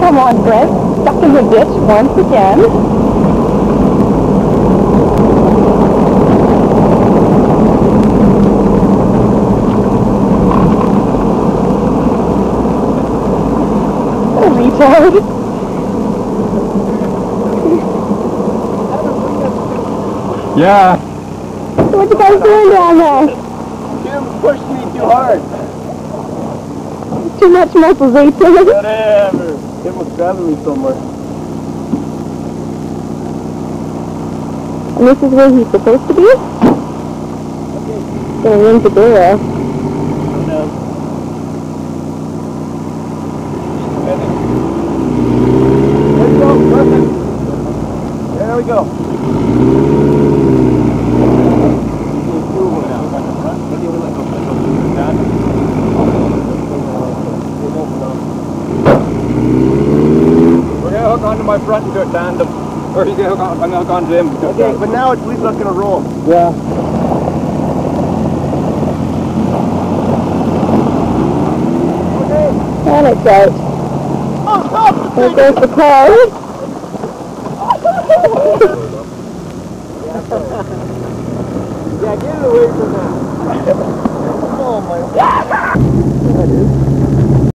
Come on, Brent. Stuck in the ditch once again. What a retard. Yeah. What you guys doing down there? Jim pushed me too hard. Too much motivation. Whatever. Jim was grabbing me somewhere. And this is where he's supposed to be? Okay. Gonna ring the door. No. There we go. Perfect. There we go. We're gonna hook onto my front and do it tandem. Or he's gonna hook on, I'm gonna hook onto him. Okay, but now it's at least not gonna roll. Yeah. Okay. And it's out. Oh, stop! There goes the car. Yeah, get it away from that. Oh my God.